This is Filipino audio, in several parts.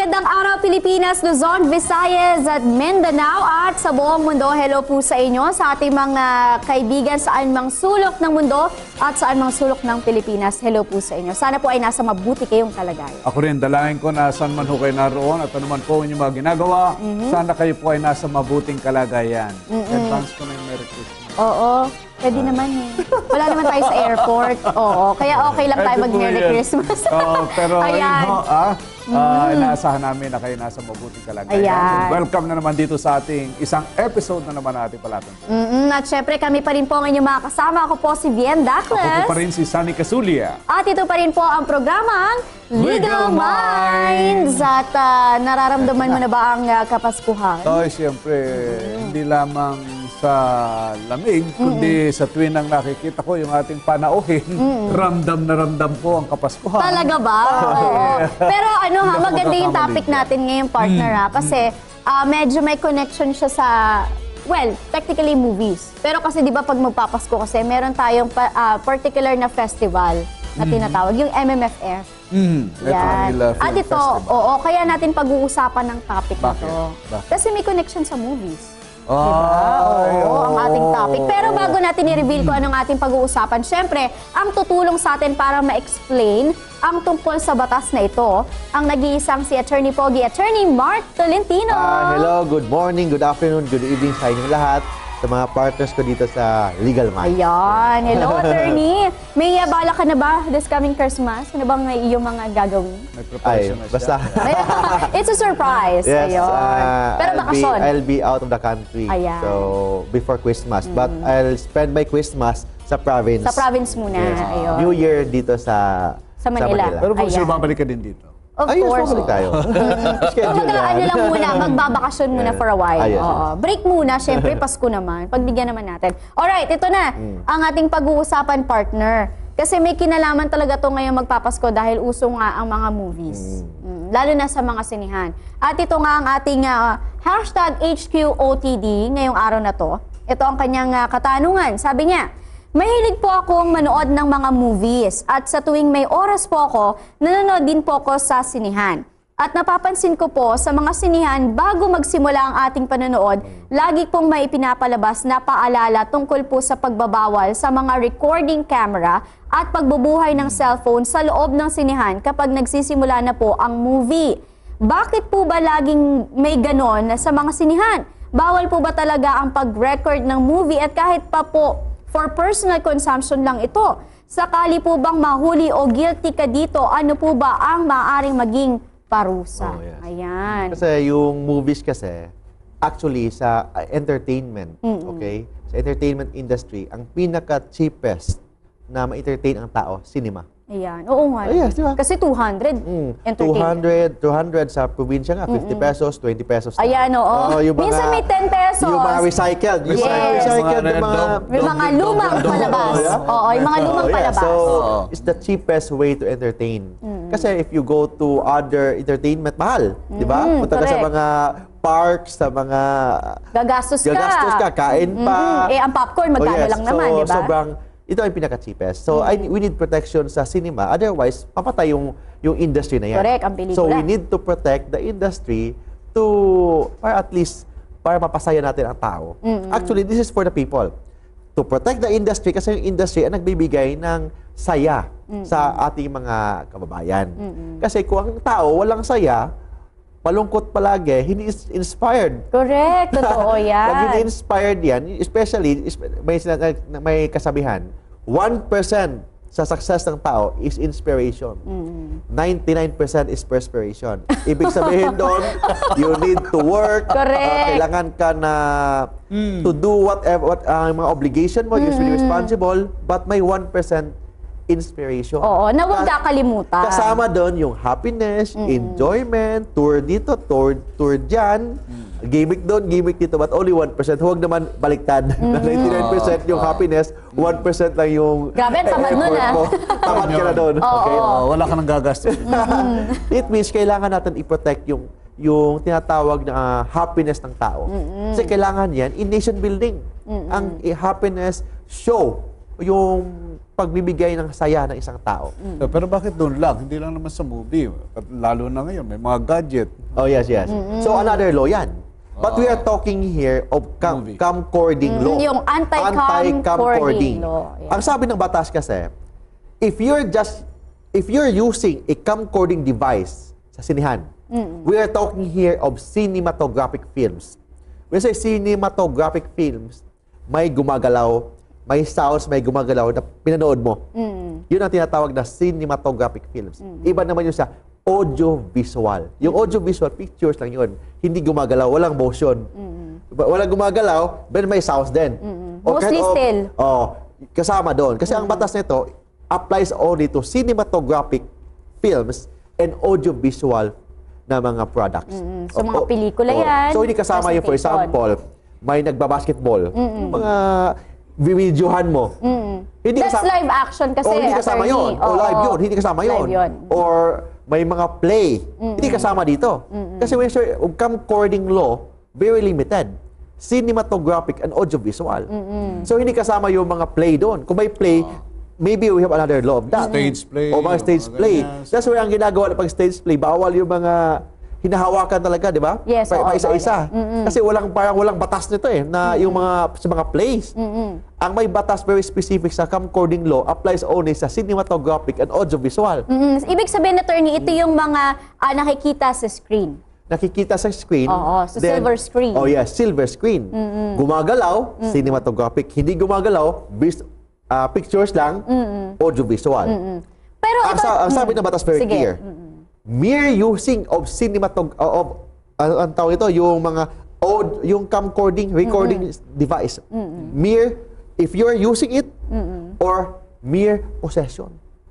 magandang araw Pilipinas, Luzon, Visayas at Mindanao at sa buong mundo. Hello po sa inyo, sa ating mga kaibigan saan mang sulok ng mundo at saan mang sulok ng Pilipinas. Hello po sa inyo. Sana po ay nasa mabuti kayong kalagayan. Ako rin, dalangin ko na saan man ho kayo naroon at ano man po inyong mga ginagawa, sana kayo po ay nasa mabuting kalagayan. Advance ko na yung Merry Christmas. Oo. Pwede naman eh. Wala naman tayo sa airport. Oo. Kaya okay lang tayo mag-Merry Christmas. Pero inaasahan namin na kayo nasa mabuting kalagayan. Ayan. Welcome na naman dito sa ating isang episode na naman natin palatin. At syempre kami pa rin po ang inyong mga kasama. Ako po si Bien Dacles. Ako po pa rin si Sunny Casulia. At ito pa rin po ang programang Legal Minds. At nararamdaman mo na ba ang kapaskuhan? Siyempre, hindi lamang sa lamig, kundi sa tuwing nang nakikita ko yung ating panauhin, ramdam na ramdam po ang kapaskuhan. Talaga ba? Pero maganda yung topic natin ngayon, partner, kasi medyo may connection siya sa, well, technically movies. Pero kasi di ba pag magpapasko kasi, meron tayong particular na festival na tinatawag, yung MMFF. Yan. At ito, kaya natin pag-uusapan ng topic na to. Kasi may connection sa movies. Diba? Ang ating topic. Pero bago natin i-reveal kung anong ating pag-uusapan, syempre, ang tutulong sa atin para ma-explain ang tungkol sa batas na ito, ang nag-iisang si Attorney Pogi, Attorney Mark Tolentino. Hello, good morning, good afternoon, good evening sa inyong lahat, sa mga partners ko dito sa Legal Minds. Ayan. Hello, Attorney. May bala ka na ba this coming Christmas? Ano bang iyong mga gagawin? May preparation na siya. It's a surprise. Yes, pero bakasyon. I'll be out of the country. Ayan. So, before Christmas. But I'll spend my Christmas sa province. Sa province muna. Yes. Ayun. New Year dito sa Manila. Pero sure babalik ka din dito. Of course. Babalik tayo. Kumbaga, lang muna, magbabakasyon muna for a while. Yes. Break muna, syempre, Pasko naman. Pagbigyan naman natin. Alright, ito na, ang ating pag-uusapan, partner. Kasi may kinalaman talaga to ngayon magpapasko dahil uso nga ang mga movies. Lalo na sa mga sinihan. At ito nga ang ating hashtag HQOTD ngayong araw na to. Ito ang kanyang katanungan. Sabi niya, mahilig po akong manood ng mga movies at sa tuwing may oras po ako, nanonood din po ako sa sinihan. At napapansin ko po sa mga sinihan bago magsimula ang ating panonood, lagi pong may pinapalabas na paalala tungkol po sa pagbabawal sa mga recording camera at pagbubuhay ng cellphone sa loob ng sinihan kapag nagsisimula na po ang movie. Bakit po ba laging may ganon sa mga sinihan? Bawal po ba talaga ang pag-record ng movie at kahit pa po for personal consumption lang ito? Sakali po bang mahuli o guilty ka dito, ano po ba ang maaaring maging parusa? Yes. Ayan. Kasi yung movies kasi, actually sa entertainment, okay? Sa entertainment industry, ang pinaka-cheapest na ma-entertain ang tao, cinema. Ayan. Oo nga. Yes, diba? Kasi 200 entertainment. 200 sa probinsya nga, 50 pesos, 20 pesos. Ayan, oo. Minsan may 10 pesos. Yung mga recycled. Yes. Recycled May mga lumang palabas. Oo, yung mga lumang palabas. So, it's the cheapest way to entertain. Kasi if you go to other entertainment, mahal. Di ba? Punta ka sa mga parks, sa mga... Gagastos ka, kain pa. Ang popcorn, magkano lang naman, di ba? Sobrang... Ito ang pinaka-cheapest. So, we need protection sa cinema. Otherwise, papatay yung industry na yan. Correct, ang pelikula. So, we need to protect the industry para at least, para mapasaya natin ang tao. Actually, this is for the people. To protect the industry, kasi yung industry ang nagbibigay ng saya sa ating mga kababayan. Kasi kung ang tao walang saya, malungkot palagi, hindi inspired. Correct, totoo yan. Pag hindi inspired yan, especially, may kasabihan, 1% sa success ng tao is inspiration. 99% is perspiration. Ibig sabihin doon, you need to work. Correct. Kailangan ka na to do whatever, mga obligation mo, usually responsible, but may 1% inspiration. Oo, na huwag kakalimutan. Kasama doon yung happiness, enjoyment, tour dito, tour dyan, gimmick doon, gimmick dito, but only 1%. Huwag naman baliktad. 99% yung happiness, 1% lang yung grabe, tamad nun mo. Tamad ka na doon. Okay? Wala ka nang gagastos. It means kailangan natin i-protect yung tinatawag na happiness ng tao. Kasi kailangan yan in nation building. Ang happiness show yung pagbibigay ng saya ng isang tao. Pero bakit doon lang? Hindi lang naman sa movie. Lalo na ngayon, may mga gadget. Oh, yes, yes. So, another law yan. But we are talking here of camcording law. Yung anti-camcording law. Yeah. Ang sabi ng batas kasi, if you're using a camcording device sa sinihan, we are talking here of cinematographic films. When I say cinematographic films, may gumagalaw, may sounds, may gumagalaw na pinanood mo. Yun ang tinatawag na cinematographic films. Iba naman yun sa audiovisual. Yung audiovisual pictures lang yun. Hindi gumagalaw, walang motion. Walang gumagalaw, but may sounds din. Mostly still. Kasama doon. Kasi ang batas nito applies only to cinematographic films and audiovisual na mga products. So, mga pelikula yan. So, hindi kasama yung, for example, may nagbabasketball. Mga videohan mo. Hindi That's kasama, live action kasi. hindi kasama yun. Live yun. Hindi kasama yun. Or may mga play. Hindi kasama dito. Kasi when you camcording law, very limited. Cinematographic and audiovisual. So, hindi kasama yung mga play doon. Kung may play, maybe we have another law of that. Stage play. O mga stage play. That's why ang ginagawa na pag stage play, bawal yung mga hinahawakan talaga, di ba? Yes. Isa-isa. Kasi walang batas nito na yung mga sa mga plays. Ang may batas very specific sa camcording law applies only sa cinematographic and audiovisual. Ibig sabihin, attorney, ito yung mga nakikita sa screen. Nakikita sa screen. Oo, sa silver screen. Oh yes, silver screen. Gumagalaw, cinematographic. Hindi gumagalaw, pictures lang, audiovisual. Pero ang sabi ng batas very clear. Mere using of ang tawag ito, yung mga yung camcording, recording device. If you're using it, or mere possession.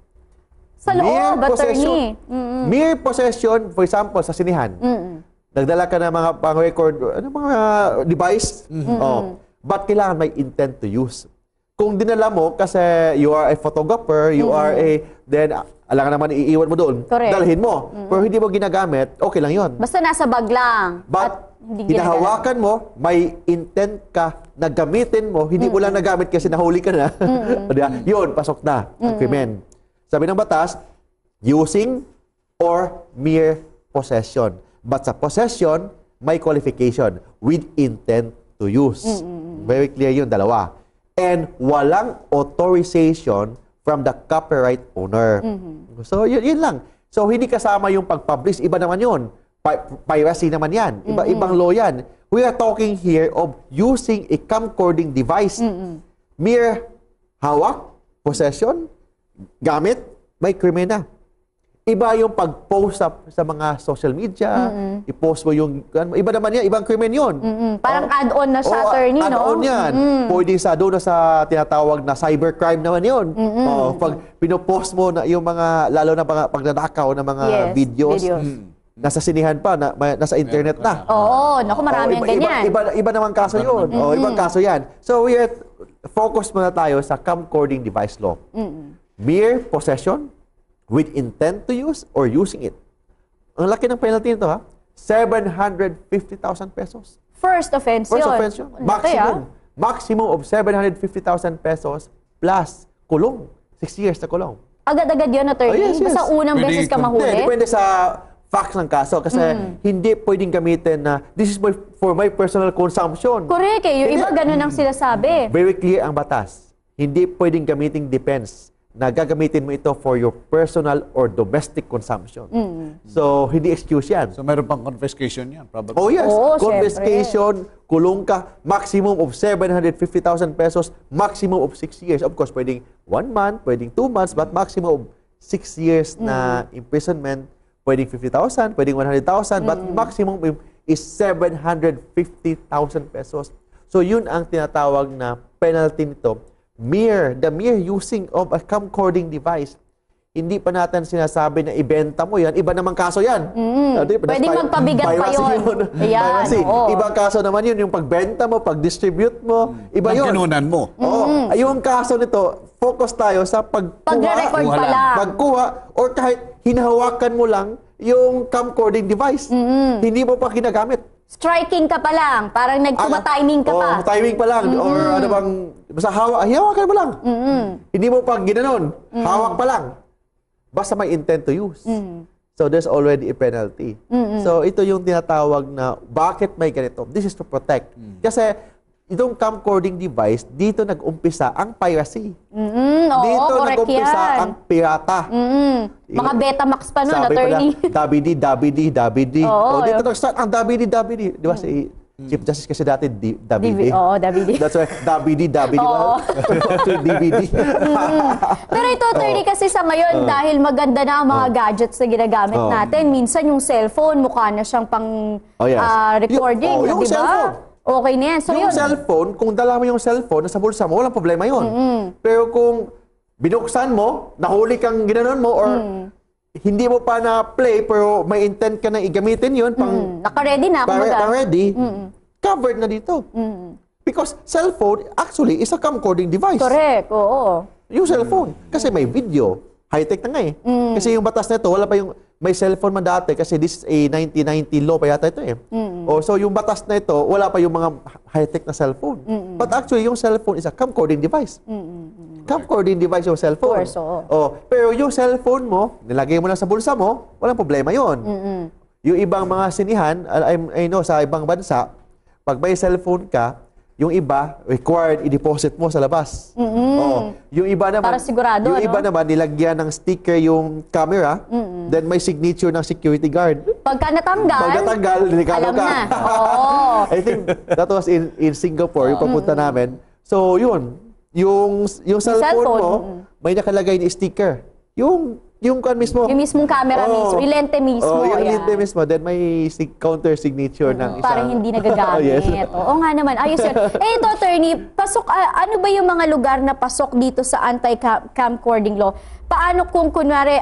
Sa loob, attorney. Mere possession, for example, sa sinihan. Nagdala ka ng mga pang-record, mga device. But kailangan may intent to use. Kung dinala mo, kasi you are a photographer, you are then alangan naman iiwan mo doon, dalhin mo. Pero hindi mo ginagamit, okay lang yun. Basta nasa bag lang. But, hinahawakan mo, may intent ka na gamitin mo, hindi mo lang nagamit kasi nahuli ka na. Yun, pasok na ang krimen. Sabi ng batas, using or mere possession. But sa possession, may qualification, with intent to use. Very clear yun, dalawa. And walang authorization from the copyright owner. So, yun lang. So, hindi kasama yung pag-publish. Iba naman yun. Piracy naman yan. Ibang law yan. We are talking here of using a camcording device. Mere hawak, possession, gamit, may krimen na. Iba yung pag-post sa mga social media, i-post mo yung, iba naman yan, ibang krimen yun. Parang add-on na siya, attorney, no? Add-on yan. Pwede doon sa tinatawag na cybercrime naman yun. Pag pinopost mo na yung mga, lalo na pagnanakaw ng mga videos, nasa sinihan pa, nasa internet na. Oo, naku, marami ang ganyan. Iba naman kaso yun. Ibang kaso yan. So, we are focus muna tayo sa camcording device law. Mere possession, with intent to use or using it. Ang laki ng penalty nito, 750,000 pesos. First offense yun. First offense yun. Maximum of 750,000 pesos plus kulong. 6 years na kulong. Agad-agad yun, attorney? Yes. Basta unang beses ka mahuli? Depende sa facts ng kaso kasi hindi pwedeng gamitin na this is for my personal consumption. Correct eh. Yung iba ganun ang sinasabi. Very clear ang batas. Hindi pwedeng gamitin defense na gagamitin mo ito for your personal or domestic consumption. So, hindi excuse yan. So, meron pang confiscation yan, probably. Oh, yes. Oo, Confiscation, kulong ka, maximum of 750,000 pesos, maximum of 6 years. Of course, pwedeng 1 month, pwedeng 2 months, but maximum of 6 years na imprisonment, pwedeng 50,000, pwedeng 100,000, but maximum is 750,000 pesos. So, yun ang tinatawag na penalty nito. The mere using of a camcording device, hindi pa natin sinasabi na ibenta mo yan. Iba namang kaso yan. Pwede magpabigat pa yun. Piracy. Ibang kaso naman yun, yung pagbenta mo, pag-distribute mo, iba yun. Pagkinunan mo. Yung kaso nito, focus tayo sa pagre-record pa lang. Pagkuha, or kahit hinahawakan mo lang yung camcording device. Hindi mo pa ginagamit. striking ka pa lang, parang nagtumatiming ka pa. Timing pa lang. Or ano bang, basta hawakan mo lang. Hindi mo pag ginanon, hawak pa lang. Basta may intent to use. So there's already a penalty. So ito yung tinatawag na, bakit may ganito? This is to protect. Kasi itong camcording device, dito nag-umpisa ang piracy. Dito nag-umpisa ang pirata. Mga Betamax pa nun, attorney. Dabidi. Dito nag-start ang dabidi. Di ba si Chief Justice kasi dati dabidi. Oo, dabidi. That's why dabidi. DVD. Pero ito, attorney, kasi sa ngayon, dahil maganda na ang mga gadgets na ginagamit natin, minsan yung cellphone, mukha na siyang pang recording, yung di ba? cellphone. Okay na yan. So, yung cellphone, kung dala mo yung cellphone nasa bulsa mo, walang problema yun. Pero kung binuksan mo, nahuli kang ginanon mo, or hindi mo pa na-play, pero may intent ka na igamitin yun, naka-ready na, pang-ready, covered na dito. Because cellphone, actually, is a camcording device. Correct, oo. Yung cellphone. Kasi may video. High-tech na nga eh. Kasi yung batas na ito, wala pa yung... May cellphone man dati kasi this is a 1990 law pa yata ito eh. So yung batas na ito, wala pa yung mga high-tech na cellphone. But actually, yung cellphone is a camcording device. Camcording device yung cellphone. Of course, pero yung cellphone mo, nilagay mo lang sa bulsa mo, walang problema yon. Yung ibang mga sinihan, I know sa ibang bansa, pag may cellphone ka, yung iba, required i-deposit mo sa labas. Yung iba naman, para sigurado, yung iba naman, nilagyan ng sticker yung camera, then may signature ng security guard. Pagka natanggal, delikado alam ka. na. I think that was in Singapore, yung papunta namin. So, yun. Yung cellphone mo, may nakalagay na sticker. Yung kan mismo. Yung mismong camera mismo, yung lente mismo. Yung lente mismo, then may counter signature ng isang... Parang hindi nagagamit. Oo nga naman, ayos yun. Ito, attorney, ano ba yung mga lugar na pasok dito sa anti-camcording law? Paano kung kunwari,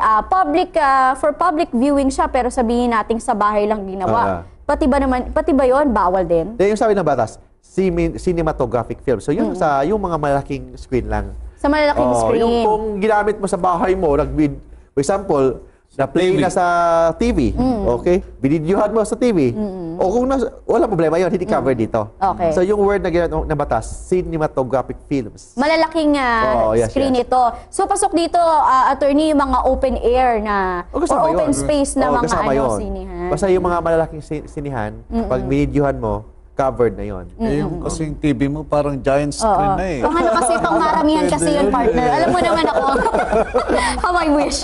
for public viewing siya, pero sabihin natin sa bahay lang ginawa? Pati ba yun, bawal din? Yung sabi ng batas, cinematographic film. So yun yung mga malaking screen lang. Sa malalaking screen. Yung kung ginamit mo sa bahay mo, for example, na-play na sa TV, okay? Binidyohan mo sa TV. O kung wala problema yun, hindi covered dito. Okay. So yung word na ginamit na batas, cinematographic films. Malalaking screen ito. So pasok dito, attorney, yung mga open air na, or open space na mga sinihan. Basta yung mga malalaking sinihan, pag binidyohan mo, covered na yon. Yung kasing TV mo parang giant screen na eh. Kung ano kasi pang maramihan kasi yun, partner. Alam mo naman ako. How I wish.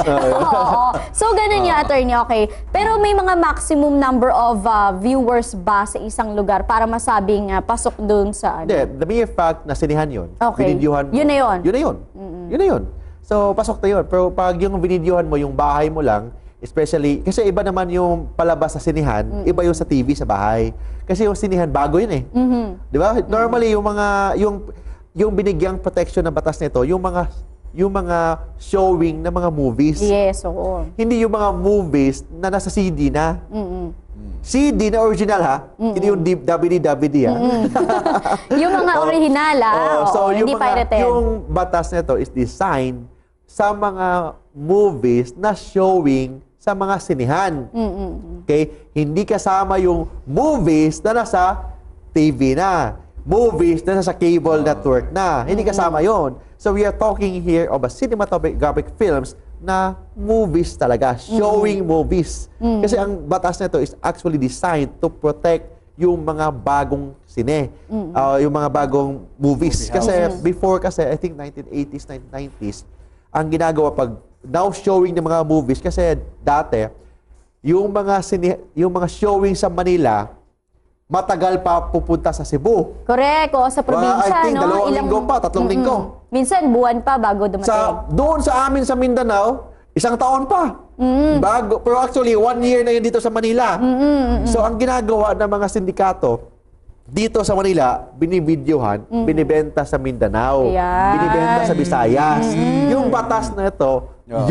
So, ganun yung attorney, okay. Pero may mga maximum number of viewers ba sa isang lugar para masabing pasok dun sa ano? Hindi, the mere fact na sinihan yun, okay. Binidyohan mo. Yun na yun. Yun na yun. Yun na yun. So, pasok na yun. Pero pag yung binidyohan mo, yung bahay mo lang, especially, kasi iba naman yung palabas sa sinihan, iba yung sa TV sa bahay. Kasi yung sinihan, bago yun eh. Di ba? Normally, yung binigyang protection ng batas nito, yung mga showing ng mga movies. Yes, oo. Hindi yung mga movies na nasa CD na. CD na original ha, hindi yung DVD ha. Yung mga original so hindi pirated. Yung batas nito is designed sa mga movies na showing sa mga sinihan. Okay? Hindi kasama yung movies na nasa TV na. Movies na nasa cable network na. Hindi kasama yon. So we are talking here of a cinematographic films na movies talaga. Showing movies. Kasi ang batas nito is actually designed to protect yung mga bagong sine. Yung mga bagong movies. Kasi before kasi, I think 1980s, 1990s, ang ginagawa pag now showing ng mga movies kasi dati yung mga showing sa Manila matagal pa pupunta sa Cebu. Correct, o sa probinsya, I think, no? 2 linggo pa, 3 linggo. Minsan, buwan pa bago dumating. Doon sa amin sa Mindanao, 1 taon pa. Bago, pero actually, 1 year na yun dito sa Manila. So, ang ginagawa ng mga sindikato, dito sa Manila, binibidyohan, binibenta sa Mindanao, binibenta sa Visayas. Yung batas na ito,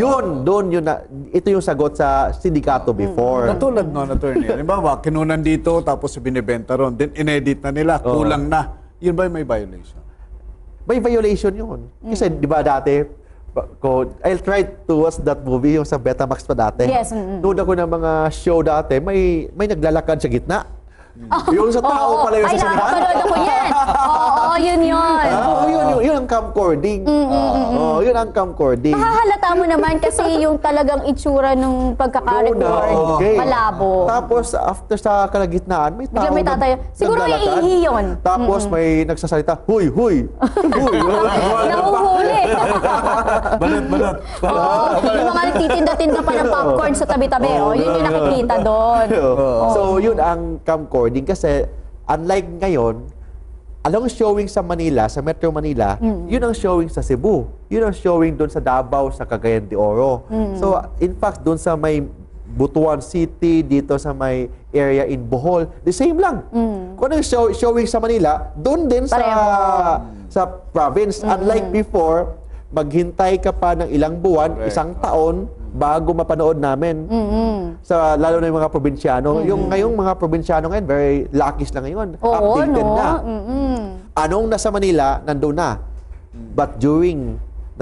ito yung sagot sa sindikato before. Katulad noon, attorney. Halimbawa, kinunan dito, tapos binibenta ron. Then, inedit na nila, kulang na. Yun ba may violation? May violation yun. Kasi, di ba dati, I'll try to watch that movie, yung sa Betamax pa dati. Yes. Nood ako ng mga show dati, may naglalakad sa gitna. Yung sa tao pala yung Ay, sasalihan. nakapanood ako yan. Oo, yun. Yun ang camcording. Yun ang camcording. Mahahalata mo naman kasi yung talagang itsura nung pagkaka-record, Okay. malabo. Tapos, after sa kalagitnaan, may tao Biglang may tatayo. Siguro may naglalakad. ihi yun. Tapos may nagsasalita, huy, huy. Huy. Nahuhuli. Balat. Yung mga nagtitinda-tinda pa ng popcorn sa tabi-tabi. Yun yung nakikita doon. So, yun ang camcording kasi unlike ngayon, along showing sa Manila, sa Metro Manila, yun ang showing sa Cebu. Yun ang showing doon sa Davao, sa Cagayan de Oro. So, in fact, doon sa may Butuan City, dito sa may area in Bohol, the same lang. Kung anong showing sa Manila, doon din sa province. Unlike before, maghintay ka pa ng ilang buwan, isang taon, bago mapanood namin. Lalo na yung mga probinsyano. Yung ngayong mga probinsyano ngayon, very lucky lang ngayon. Updated na. Anong nasa Manila, nandun na. But during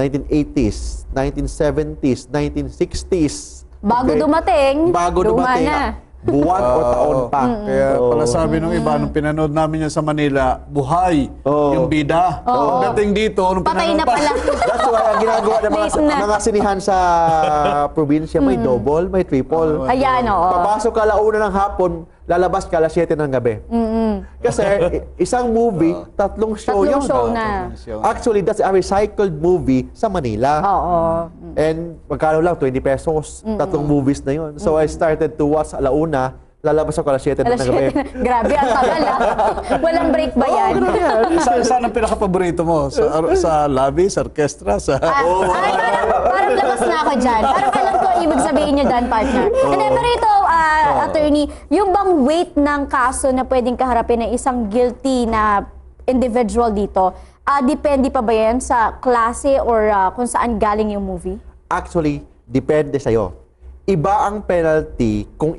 1980s, 1970s, 1960s, Bago dumating, luma na. Buwan o taon pa. Kaya pala sabi nung iba, nung pinanood namin yan sa Manila, buhay yung bida. Pagdating dito, nung Patay na pala. That's why ang ginagawa ng mga sinihan sa probinsya, may double, may triple. Ayan, oo. Papasok ka alauna ng hapon, lalabas ka alas 7 ng gabi. Kasi isang movie, tatlong show yun. Show na. Actually, that's a recycled movie sa Manila. Oo. And magkano lang, 20 pesos. Tatlong movies na yun. So I started to watch alauna, lalabas ako alas 7 ng gabi. Grabe, ang tagal Walang break ba yan? Saan ang pinaka-paborito mo? Sa lobby, sa orkestra, sa... Parang labas na ako dyan. Parang alam ko ibig sabihin niyo dyan, partner. Hindi, pero ito, attorney, yung bang weight ng kaso na pwedeng kaharapin ng isang guilty na individual dito, depende pa ba yan sa klase or kung saan galing yung movie? Actually, depende sa'yo. Iba ang penalty kung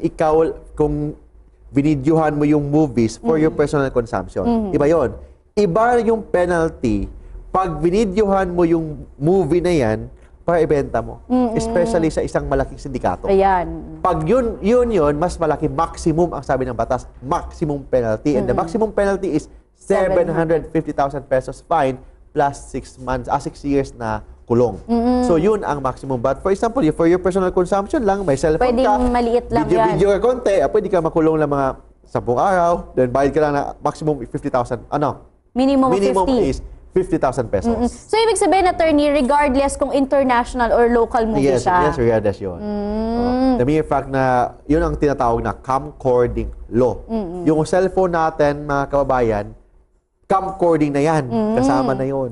binidyohan mo yung movies for your personal consumption. Iba yon. Iba yung penalty pag binidyohan mo yung movie na yan para ibenta mo. Especially sa isang malaking sindikato. Ayan. Pag yun, mas malaki maximum ang sabi ng batas, maximum penalty. And the maximum penalty is 750,000 pesos fine plus 6 years na kulong. So yun ang maximum. But for example, for your personal consumption lang, may cellphone Pwedeng ka, maliit lang yan. video ka konti, pwede ka makulong lang mga 10 araw, then bayad ka lang na maximum 50,000. Minimum 50. is 50,000 pesos. So, ibig sabihin, attorney, regardless kung international or local movie siya. Yes, regardless yun. The mere fact na yun ang tinatawag na camcording law. Yung cellphone natin, mga kababayan, camcording na yan. Kasama na yun.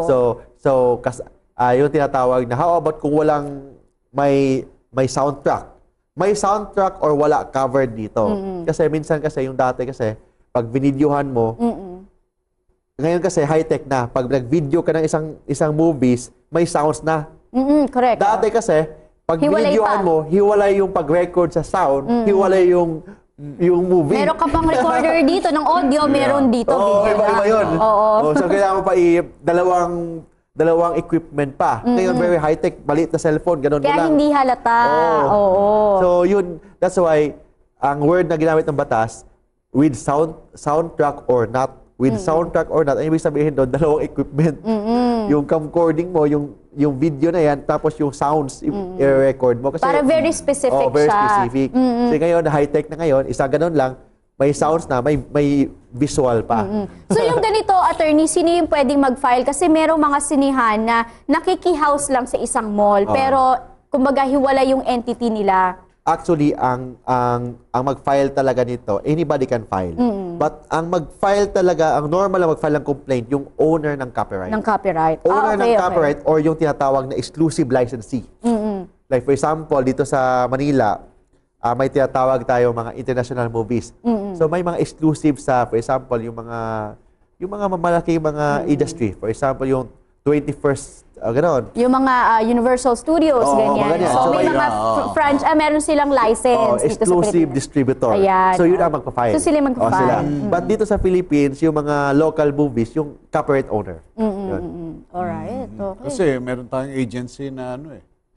Yung tinatawag na, how about kung walang may soundtrack? May soundtrack or wala covered dito. Kasi minsan yung dati pag binidyohan mo, ngayon kasi high-tech na. Pag nag-video ka ng isang movies, may sounds na. Correct. Dati kasi, pag binidyohan mo, hiwalay yung pag-record sa sound, hiwalay yung movie. Meron ka pang recorder dito ng audio, meron dito video. Iba yun. Oo. So, kailangan mo pa dalawang equipment pa. Ngayon, very high-tech, maliit na cellphone, ganun Kaya lang. hindi halata. Oo. So, yun, that's why, ang word na ginamit ng batas, with soundtrack or not, with soundtrack or not, ang ibig sabihin doon, dalawang equipment. Yung camcording mo, yung video na yan, tapos yung sounds, i-record mo. Kasi, para very specific very siya. specific. Kasi ngayon, high-tech na ngayon, isa ganun lang, may sounds na, may visual pa. So yung ganito, attorney, sino yung pwedeng mag-file? Kasi merong mga sinihan na nakikihouse lang sa isang mall, pero kumbaga hiwala yung entity nila. Actually, ang mag-file talaga nito, anybody can file. But ang mag-file talaga, ang normal na mag-file ng complaint, yung owner ng copyright. Ng copyright. Owner ng copyright or yung tinatawag na exclusive licensee. Like for example, dito sa Manila, may tinatawag tayo mga international movies. So may mga exclusive sa, for example, yung mga malaki mga industry. For example, yung 21st, gano'n. Yung mga Universal Studios, ganyan. So may mga franchise, meron silang license dito sa exclusive Pilipinas. distributor. Ayan. So yun ang magpa-file. So sila magpa-file. But dito sa Philippines, yung mga local movies, yung copyright owner. Alright, okay. Kasi meron tayong agency na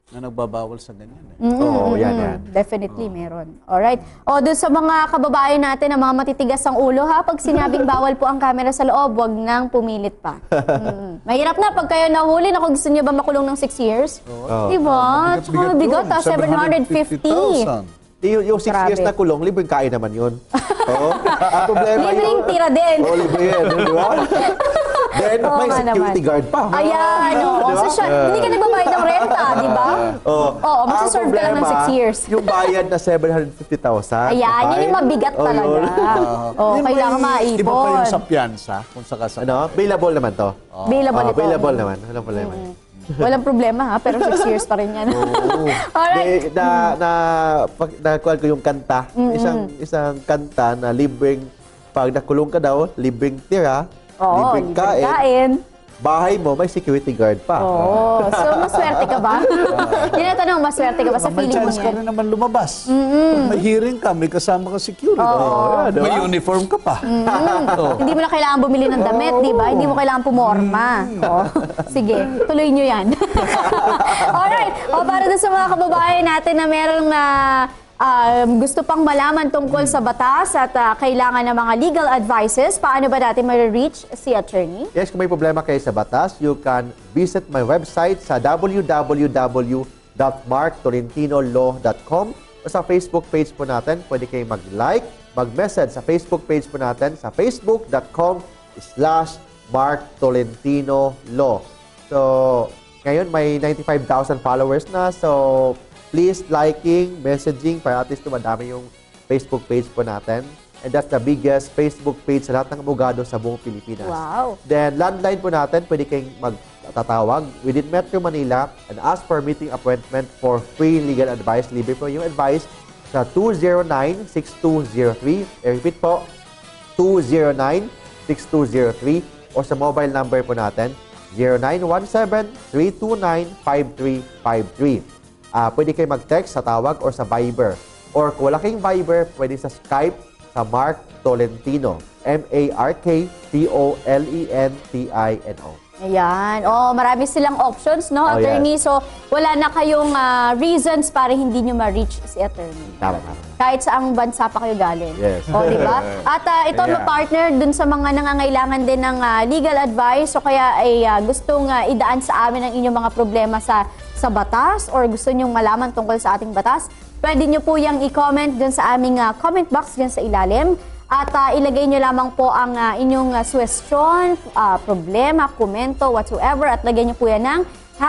na nagbabawal sa ganyan. Oo, yan. Definitely meron. Alright. O, doon sa mga kababayan natin na mga matitigas ang ulo, ha? Pag sinabing bawal po ang camera sa loob, wag nang pumilit pa. Mahirap na pag kayo nahuli na kung gusto nyo ba makulong ng 6 years. Diba? Tsaka mabigat, 750. Yung 6 years na kulong, libreng kain naman yun. Oo. Ang problema Libreng tira din. Oo, libre yan. Di ba? Then, may security guard pa. Ayan, oo. Diba? So, hindi ka nagbabayad ng renta, di ba? Oo, magsaserve ka lang ng 6 years. Yung bayad na 750,000. Ayan, yun yung mabigat talaga. Oo, kailangan maipon. Iba pa yung sa piyansa, kung sakasakali. Ano? Bailable naman to. Bailable ito. Bailable naman. Walang problema. Walang problema ha, pero 6 years pa rin yan. Alright. Nakuha ko yung kanta. Isang kanta na libreng, pag nakulong ka daw, libreng tira, libreng kain. Bahay mo, may security guard pa. Oo. So, maswerte ka ba? Yun ang tanong, maswerte ka ba sa May feeling mo chance ka yan? rin naman lumabas. May hearing ka, may kasama ka security. May uniform ka pa. Hindi mo na kailangan bumili ng damit, di ba? Hindi mo kailangan pumorma. Sige, tuloy nyo yan. Alright. Para doon sa mga kababayan natin na merong gusto pang malaman tungkol sa batas at kailangan ng mga legal advices, paano ba natin ma-reach si attorney? Yes, kung may problema kayo sa batas, you can visit my website sa www.marktolentinolow.com o sa Facebook page po natin. Pwede kayo mag-like, mag-message sa Facebook page po natin sa facebook.com/marktolentinolow. So, ngayon may 95,000 followers na. So, please liking, messaging para at least madami yung Facebook page po natin. And that's the biggest Facebook page sa lahat ng abogado sa buong Pilipinas. Wow. Then, landline po natin, pwede kayong magtatawag within Metro Manila and ask for a meeting appointment for free legal advice. Libre po yung advice sa 209-6203. I repeat po, 209-6203 o sa mobile number po natin, 0917-329-5353. Pwede kayo mag-text sa tawag or sa Viber. Or kung wala kayong Viber, pwede sa Skype sa Mark Tolentino. MarkTolentino. Ayan. Marami silang options, no, attorney? Yes. So, wala na kayong reasons para hindi nyo ma-reach si attorney. Tama. Kahit saang bansa pa kayo galing. Yes. Di ba? At ito, partner dun sa mga nangangailangan din ng legal advice o kaya ay gustong idaan sa amin ang inyong mga problema sa batas or gusto nyong malaman tungkol sa ating batas, pwede nyo po yung i-comment dun sa aming comment box dyan sa ilalim. At ilagay nyo lamang po ang inyong question, problema, komento, whatsoever. At lagyan nyo po yan ng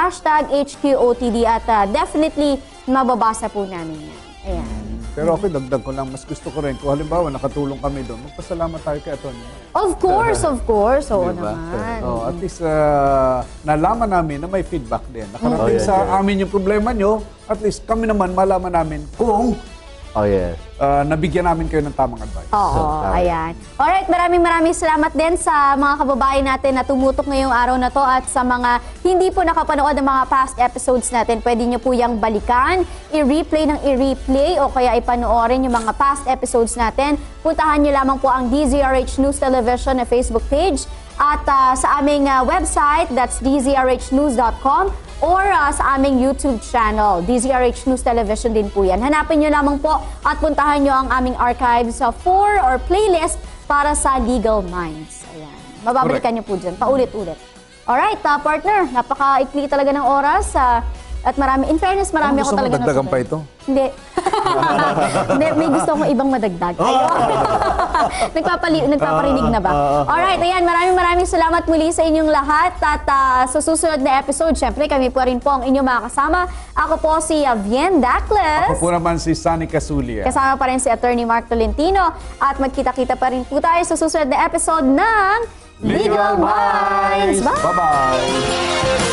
#HQOTD at definitely mababasa po namin yan. Ayan. Pero okay, dagdag ko lang. Mas gusto ko rin. Kung halimbawa, nakatulong kami doon, magpasalamat tayo kay Atty. Of course. Oo Diba? naman. At least nalaman namin na may feedback din. Nakarating sa amin yung problema nyo, at least kami naman malaman namin kung nabigyan namin kayo ng tamang advice. Ayan. Alright, maraming salamat din sa mga kababayan natin na tumutok ngayong araw na to at sa mga hindi po nakapanood ng mga past episodes natin, pwede nyo po yung balikan, i-replay o kaya ipanoorin yung mga past episodes natin. Puntahan nyo lamang po ang DZRH News Television na Facebook page at sa aming website, that's dzrhnews.com. or sa aming YouTube channel, DZRH News Television din po yan. Hanapin nyo lamang po at puntahan nyo ang aming archives for or playlist para sa Legal Minds. Ayan. Mababalikan nyo po dyan, paulit-ulit. Alright, partner, napaka-ikli talaga ng oras. At marami, in fairness, marami ako talaga gusto mo dagdagan pa ito? Hindi. Hindi, may gusto akong ibang madagdag. Nagpaparinig na ba? Alright, ayan, maraming salamat muli sa inyong lahat. At sa susunod na episode, syempre kami po rin po ang inyong mga kasama. Ako po si Vien Dacles. Ako po naman si Sunny Casulia. Kasama pa rin si Attorney Mark Tolentino. At magkita-kita pa rin po tayo sa susunod na episode ng Legal Minds. Bye! Bye-bye!